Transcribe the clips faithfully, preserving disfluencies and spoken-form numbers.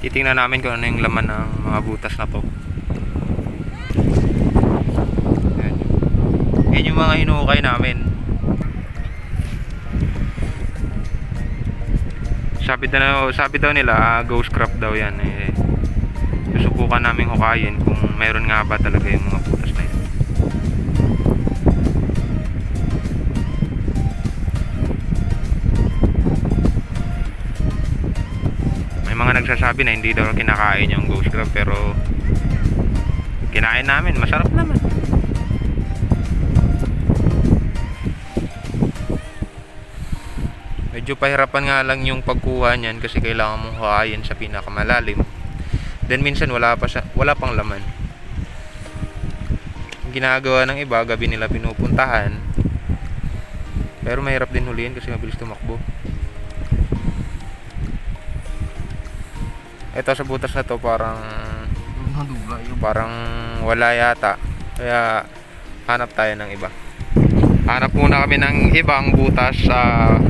Titingnan namin kung ano yung laman ng mga butas na to. Yan, yan yung mga hinukay namin. Sabi daw, sabi daw nila uh, ghost crab daw yan eh. Susubukan namin hukayin kung meron nga ba talaga yung mga butas na yan. May mga nagsasabi na hindi daw kinakain yung ghost crab, pero kinain namin, masarap naman. Medyo pahirapan nga lang yung pagkuha niyan kasi kailangan mong hukayin sa pinakamalalim. Then minsan wala pa siya, wala pang laman. Yung ginagawa ng iba, gabi nila pinupuntahan. Pero mahirap din huliin kasi mabilis tumakbo. Ito sa butas na to parang parang wala yata. Kaya hanap tayo ng iba. Hanap muna kami ng ibang butas sa uh,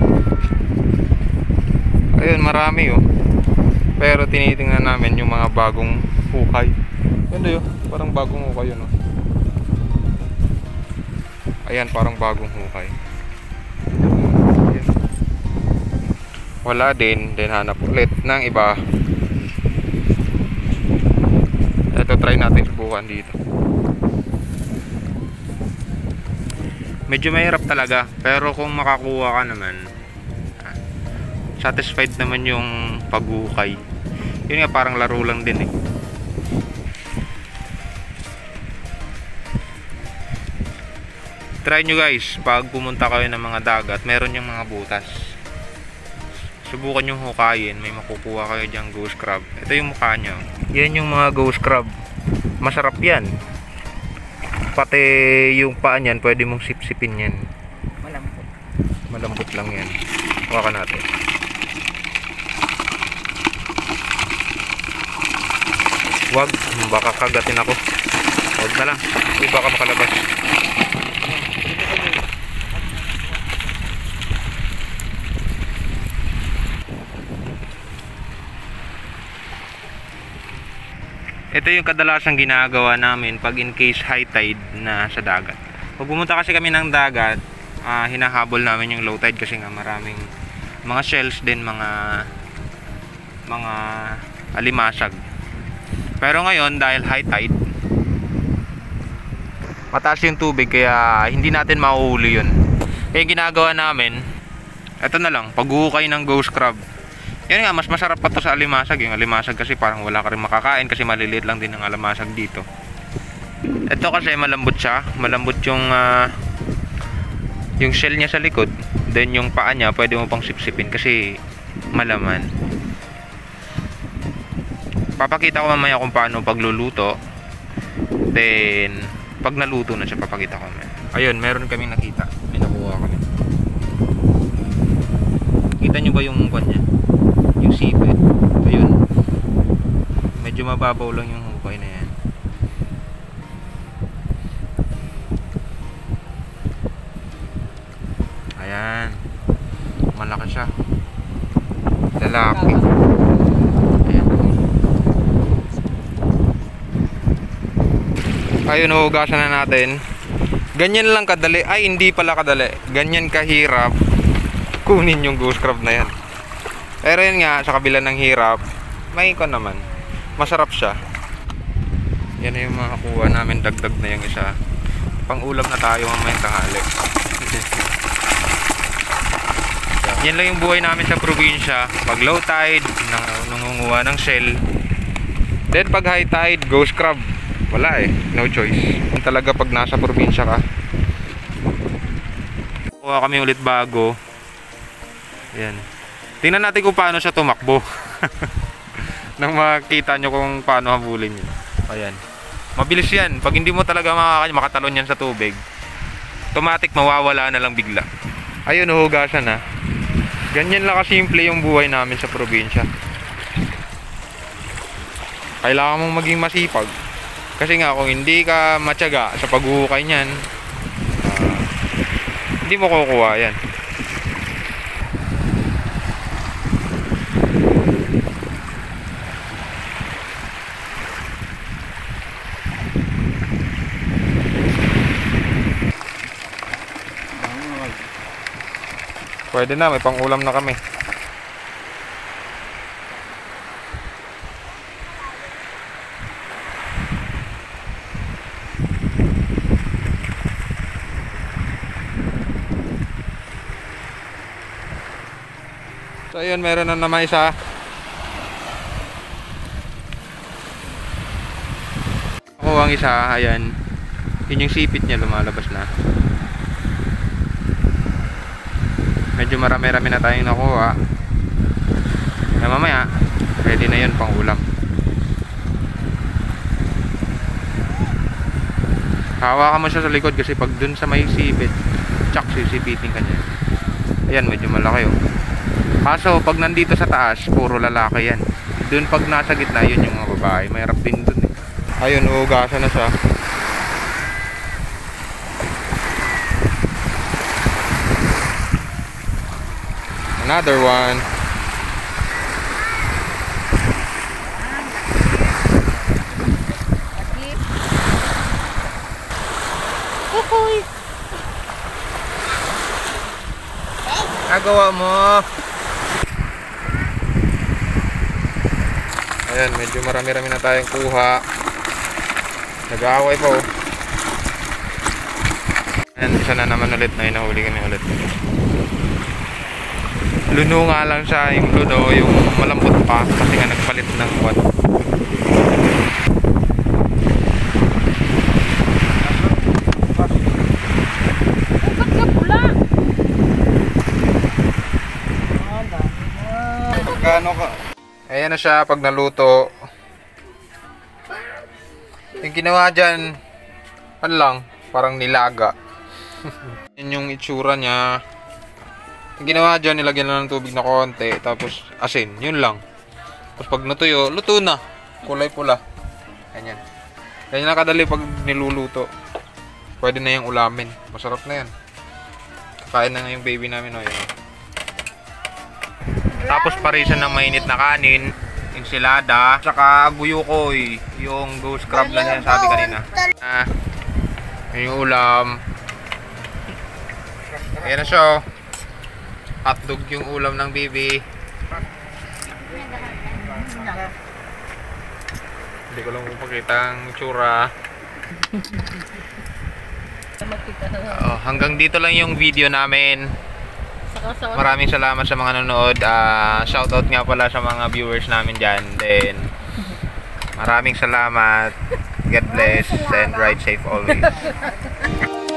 ayun, marami oh. Pero tinitingnan namin yung mga bagong hukay. Yan do, parang bagong hukay yun oh. Ayan, parang bagong hukay. Ayan. Wala din, then hanap ulit ng iba. Ito, try natin subukan dito. Medyo mahirap talaga, pero kung makakuha ka naman, satisfied naman yung paghuhukay. Yun nga, parang laro lang din eh. Try nyo guys, pag pumunta kayo ng mga dagat, meron yung mga butas. Subukan yung hukayin, may makukuha kayo dyang ghost crab. Ito yung mukha nyo. Yan yung mga ghost crab. Masarap yan. Pati yung paa nyan, pwede mong sipsipin yan. Malambot. Malambot lang yan. Huwag natin. Wag, baka kagatin ako. Wag na lang. Uy, baka makalabas. Ito yung kadalasang ginagawa namin pag in case high tide na sa dagat. Pag pumunta kasi kami ng dagat, uh, hinahabol namin yung low tide kasi nga maraming mga shells din, mga mga alimasag. Pero ngayon dahil high tide, mataas yung tubig kaya hindi natin mahuhuli yun. Kaya ginagawa namin, ito na lang, paghuhukay ng ghost crab. Yan nga, mas masarap pa to sa alimasag. Yung alimasag kasi parang wala ka rin makakain kasi maliliit lang din ang alimasag dito. Ito kasi malambot siya, malambot yung uh, yung shell niya sa likod. Then yung paa niya pwede mo pang sipsipin kasi malaman. Papakita ko mamaya kung paano pagluluto. Then pag naluto na siya, papakita ko mamaya. Ayun, meron kaming nakita. May nakuha kami. Kita nyo ba yung kanya? Yung sipit. Ayun. Medyo mababaw lang yung hukay na yan. Ayan. Malaki siya. Lalaki. Ayun, hugasan na natin. Ganyan lang kadali. Ay, hindi pala kadali. Ganyan kahirap kunin yung ghost crab na yan. Pero yun nga, sa kabila ng hirap, may ikon naman. Masarap siya. Yan na yung mga kuha namin. Dagdag na yung isa. Pang ulam na tayo mamayang tanghali. Yan lang yung buhay namin sa probinsya. Pag low tide, nangunguha ng shell. Then pag high tide, ghost crab. Wala eh, no choice. Yung talaga pag nasa probinsya ka. Kuha kami ulit bago. Yan. Tingnan natin kung paano siya tumakbo. Nang makita nyo kung paano habulin nyo. Ayan. Mabilis yan. Pag hindi mo talaga makatalon yan sa tubig, automatic mawawala na lang bigla. Ayun, huhugasan na. Ganyan lang kasimple yung buhay namin sa probinsya. Kailangan mong maging masipag. Kasi nga kung hindi ka matyaga sa paghuhukay niyan, uh, hindi mo kukuha yan. Pwede na, may pang-ulam na kami. So ayun, meron na naman isa. Ako ang isa, ayan. Yun yung sipit niya, lumalabas na. Medyo marami-rami na tayong nakuha. Kaya mamaya, ready na yun pang ulam. Hawakan mo siya sa likod kasi pag dun sa may sipit, tsak sisipitin ka niya. Ayan, medyo malaki oh. Kaso pag nandito sa taas, puro lalaki yan. Dun pag nasa gitna, yun yung mga babae. Mahirap din dun eh. Ayun, uugasan na siya. Another one. Uy. Nagawa mo. Ayan, medyo marami-rami na tayong kuha. Nag-aaway pa oh. Ayan, isa na naman ulit na inahuli kami ulit. Luno nga lang siya, yung luno, yung malambot pa kasi nga nagpalit ng what. Pagkano ka? Ayan na siya pag naluto. Yung ginawa dyan, ano lang, parang nilaga. Yun yung itsura niya. Yung ginawa dyan, nilagyan lang ng tubig na konti, tapos asin, yun lang. Tapos pag natuyo, luto na. Kulay pula. Ganyan. Ganyan na kadali pag niluluto. Pwede na yung ulamin. Masarap na yan. Kakain na nga yung baby namin. O, yun. Tapos parisan ng mainit na kanin, ensilada, saka guyukoy, yung ghost crab na yan sabi kanina. Ah, yung ulam. Ayan na siya. Hotdog yung ulam ng baby. Hindi ko lang mapakita ang tsura. Oh, hanggang dito lang yung video namin. Maraming salamat sa mga nanonood. Uh, shoutout nga pala sa mga viewers namin dyan. Then, maraming salamat. God bless and ride safe always.